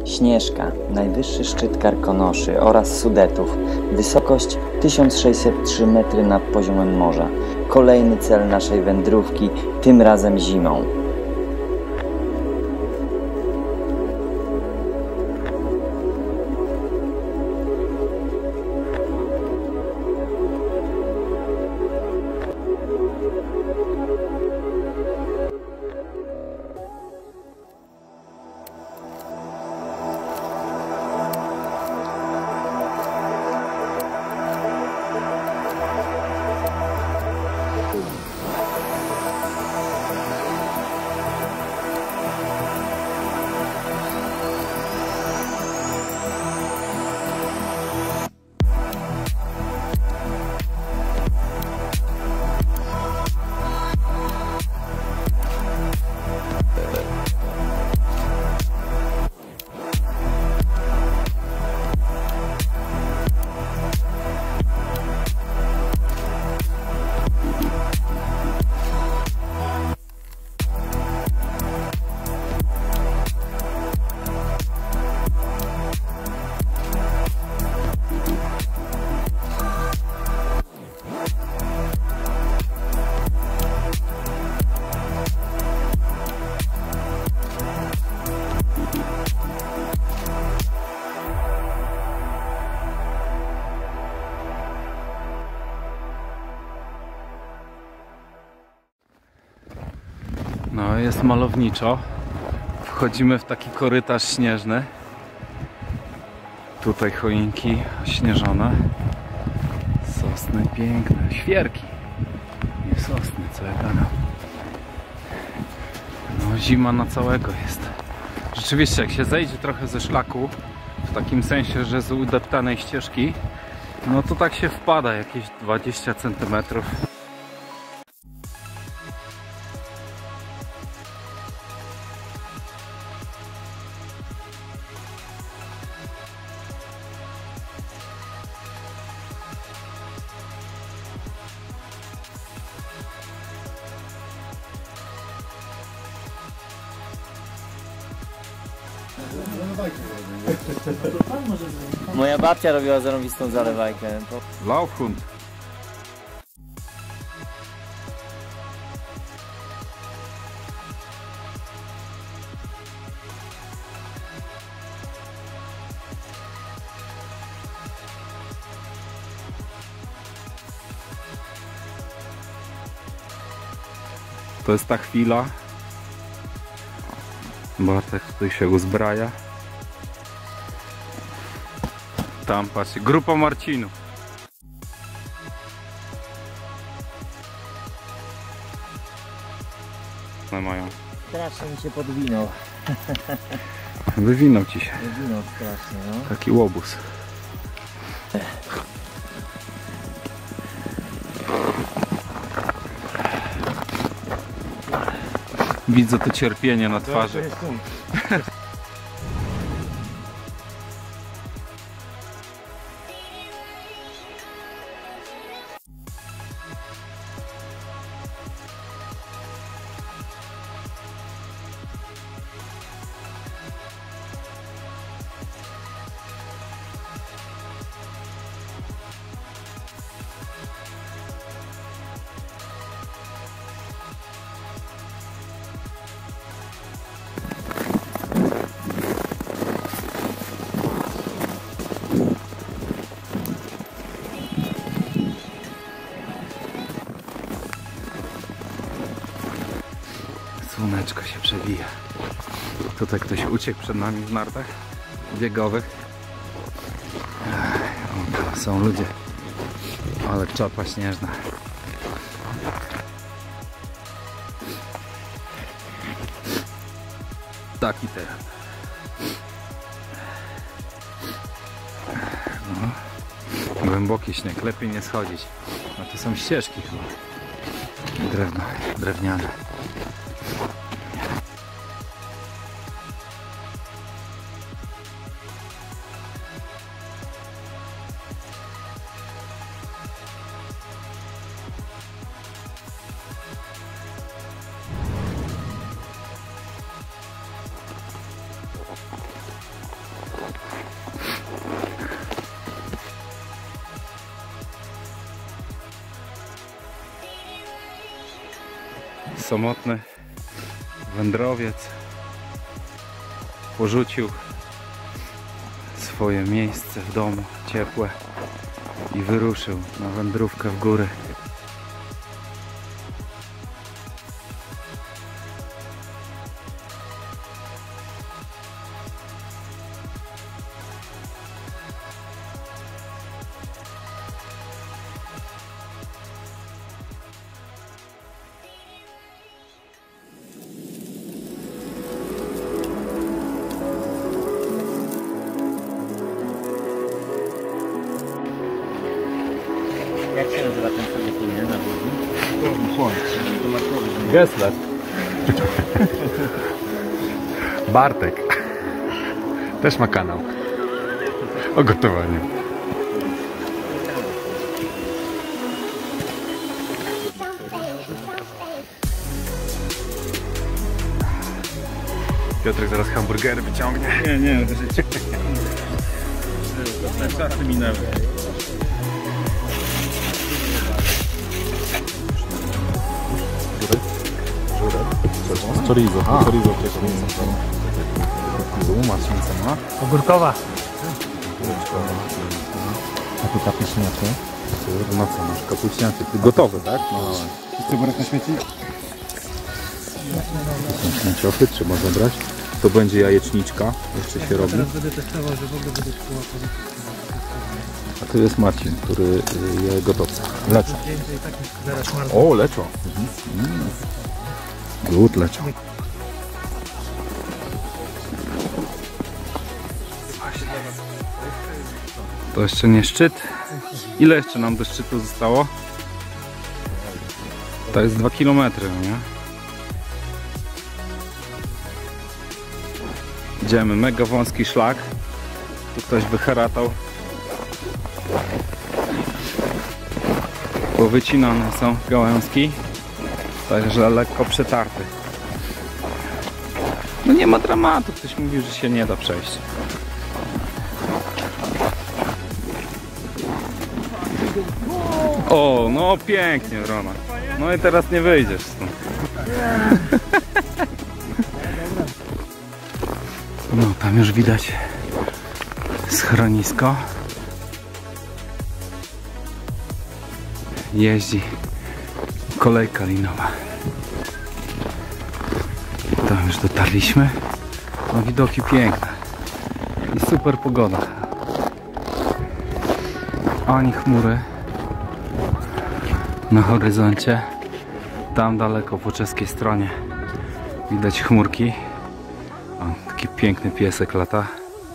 Śnieżka, najwyższy szczyt Karkonoszy oraz Sudetów, wysokość 1603 metry nad poziomem morza. Kolejny cel naszej wędrówki, tym razem zimą. No, jest malowniczo. Wchodzimy w taki korytarz śnieżny. Tutaj choinki śnieżone. Sosny piękne. Świerki. Nie sosny, co ja gadam. No, zima na całego jest. Rzeczywiście, jak się zejdzie trochę ze szlaku, w takim sensie, że z udeptanej ścieżki, no to tak się wpada jakieś 20 cm. Moja babcia robiła zarąbistą zalewajkę. Laufhund. To jest ta chwila. Bartek tutaj się uzbraja. Tam patrzcie, grupa Marcinów. No mają. Strasznie mi się podwinął. Wywinął ci się. Wywinął strasznie, no. Taki łobuz. Widzę to cierpienie na twarzy. Słoneczko się przebija. Tutaj ktoś uciekł przed nami w nartach biegowych. O, tam są ludzie. Ale czapa śnieżna. Taki teren. No. Głęboki śnieg, lepiej nie schodzić. No to są ścieżki chyba. Drewno, drewniane. samotny wędrowiec porzucił swoje miejsce w domu ciepłe i wyruszył na wędrówkę w góry. Jak się nazywa ten sobie płynie na górze? Gessler. Bartek też ma kanał o gotowaniu. Piotrek zaraz hamburgery wyciągnie. Nie, czasy minęły. Chorizo. Chorizo maśnica, no. Ogórkowa. A tu kapuśniacy. No co masz? Kapuśniacy. Gotowe, tak? No. Chcesz worek na śmieci? Śmieciochy trzeba zabrać. To będzie jajeczniczka. Jeszcze się robi. Teraz będę testował, że w ogóle będę szkoła. A tu jest Marcin, który je gotowca. Leczo. Zaraz mam. O, leczo. Glut leczo. To jeszcze nie szczyt. Ile jeszcze nam do szczytu zostało? To jest 2 km, nie? Idziemy, mega wąski szlak. Tu ktoś wyharatał. Powycinane są gałęzki, także lekko przetarty. No nie ma dramatu, ktoś mówił, że się nie da przejść. O, no pięknie, Rona. No i teraz nie wyjdziesz stąd. No, tam już widać schronisko. Jeździ kolejka linowa. Tam już dotarliśmy. No, widoki piękne i super pogoda. Ani chmury na horyzoncie. Tam daleko po czeskiej stronie widać chmurki. O, taki piękny piesek lata.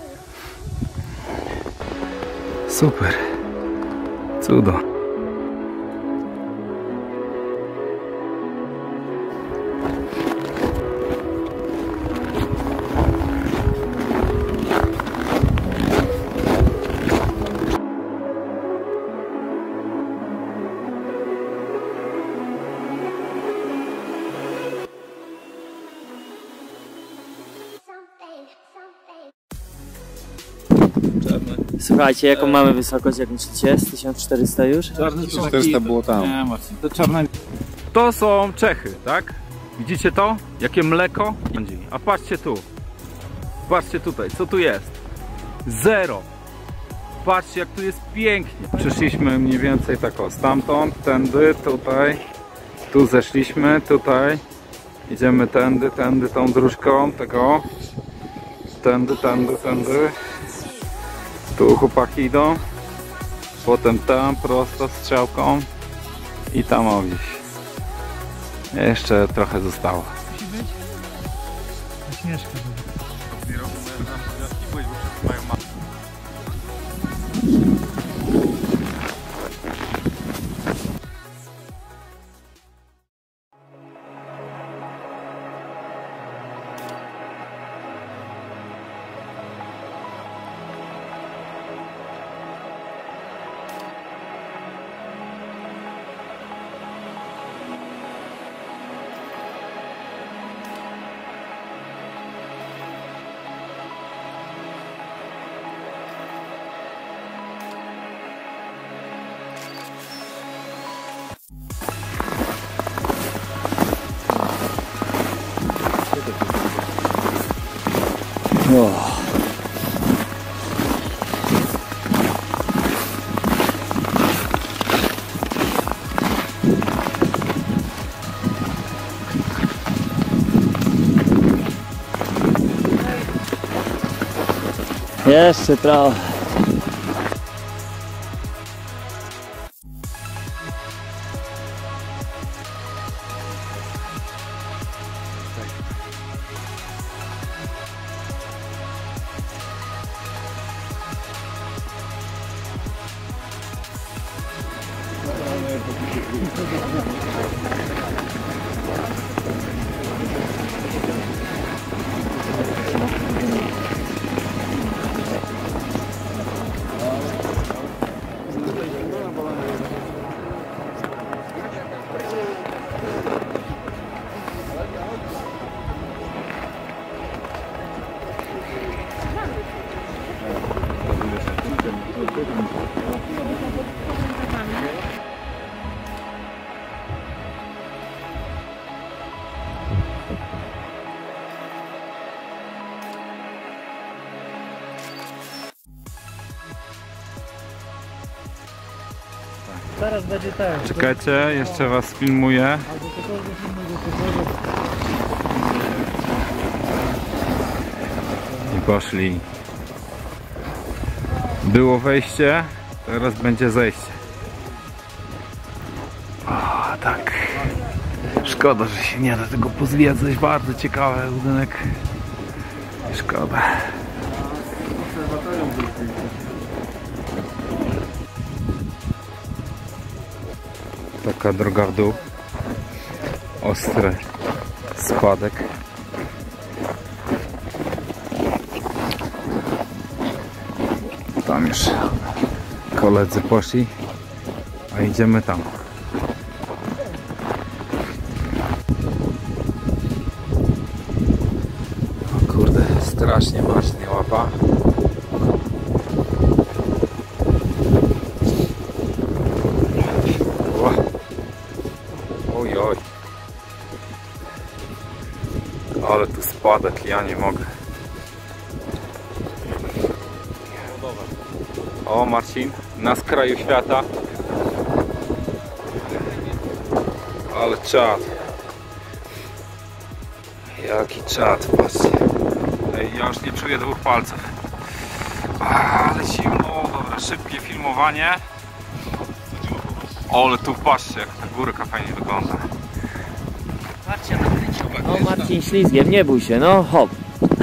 Super. Cudo. Słuchajcie, jaką mamy wysokość, jak myślicie? Z 1400 już? 400 było tam. Nie, Marcin, to czarne. To są Czechy, tak? Widzicie to? Jakie mleko? A patrzcie tu. Patrzcie tutaj, co tu jest? Zero. Patrzcie, jak tu jest pięknie. Przeszliśmy mniej więcej tak o stamtąd, tędy, tutaj. Tu zeszliśmy, tutaj. Idziemy tędy, tą dróżką tego. Tędy. Tu chłopaki idą. Potem tam prosto strzałką. I tam o gdzieś. Jeszcze trochę zostało. Musi być? Śmieszka. O. Jeszcze trochę. Zaraz będzie ten. Czekajcie, jeszcze was filmuję. Albo cokolwiek innego, I poszli. Było wejście, teraz będzie zejście. O, tak. Szkoda, że się nie da tego pozwiedzać. Bardzo ciekawy budynek. Szkoda. Taka droga w dół. Ostry spadek. Tam już koledzy poszli, a idziemy tam. O kurde, strasznie właśnie łapa. Oj, oj. Ale tu spadek, ja nie mogę. O, Marcin, na skraju świata. Ale czad. Jaki czad, patrzcie. Ej, ja już nie czuję dwóch palców. Ale zimno, dobra, szybkie filmowanie. Ale tu patrzcie, jak ta górka fajnie wygląda. No Marcin, ślizgiem, nie bój się, no hop.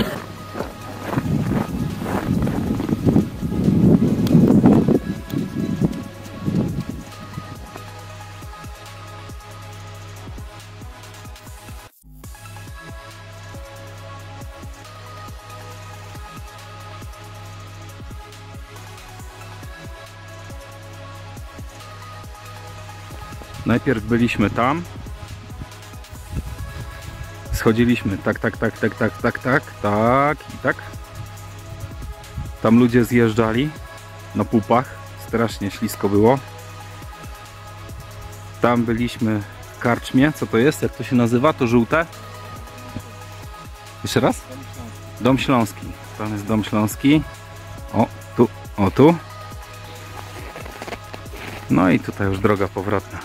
Najpierw byliśmy tam. Schodziliśmy tak i tak. Tam ludzie zjeżdżali na pupach. Strasznie ślisko było. Tam byliśmy w karczmie. Co to jest? Jak to się nazywa? To żółte? Jeszcze raz? Dom Śląski. Tam jest Dom Śląski. O, tu, o tu. No i tutaj już droga powrotna.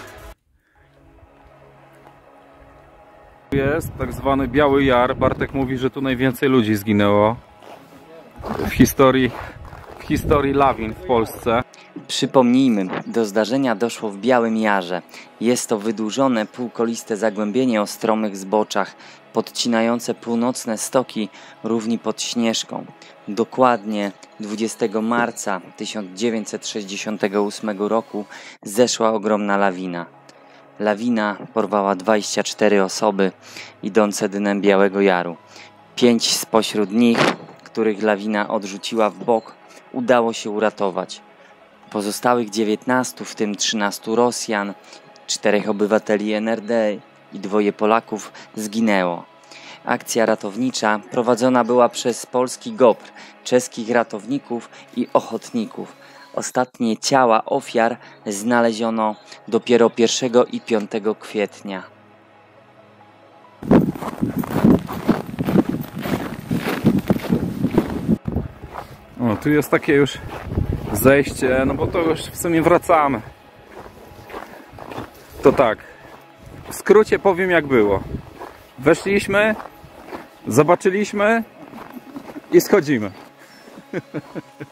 Jest tak zwany Biały Jar. Bartek mówi, że tu najwięcej ludzi zginęło w historii lawin w Polsce. Przypomnijmy, do zdarzenia doszło w Białym Jarze. Jest to wydłużone, półkoliste zagłębienie o stromych zboczach, podcinające północne stoki równi pod Śnieżką. Dokładnie 20 marca 1968 roku zeszła ogromna lawina. Lawina porwała 24 osoby idące dnem Białego Jaru. 5 spośród nich, których lawina odrzuciła w bok, udało się uratować. Pozostałych 19, w tym 13 Rosjan, 4 obywateli NRD i 2 Polaków zginęło. Akcja ratownicza prowadzona była przez polski GOPR, czeskich ratowników i ochotników. Ostatnie ciała ofiar znaleziono dopiero 1 i 5 kwietnia. O, tu jest takie już zejście, no bo to już w sumie wracamy. To tak, w skrócie powiem jak było. Weszliśmy, zobaczyliśmy i schodzimy.